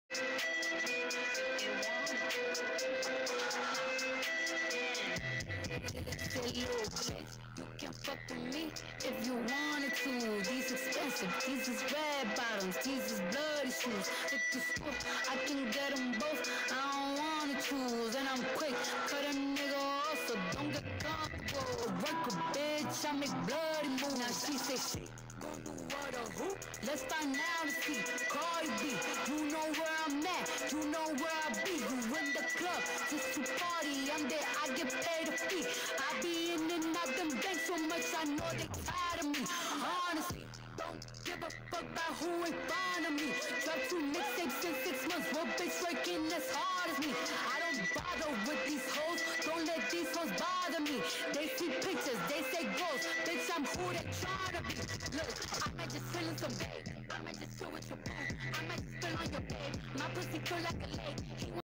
Say, little bitch, you can fuck with me if you wanted to. These expensive, these is red bottoms, these is bloody shoes. Hit the school, I can get them both, I don't wanna choose. And I'm quick, cut a nigga off, so don't get comfortable. Work a bitch, I make bloody moves. Now she say shit, gon' do what or who? Let's find out and see. Cardi B, you know where I'm at, you know where I be. You in the club, just to party, I'm there, I get paid a fee. I be in and out them banks so much, I know they tired of me. Honestly, don't give a fuck about who ain't fond of me. Drop 2 mixtapes in 6 months, what bitch working as hard as me? I don't bother with these hoes, don't let these hoes bother me. They see pictures, they say goals, bitch I'm who they try to be. Look, I might just chill in some babe, I might just chill with your boo, I might just spill on your babe. My pussy feel like a lake,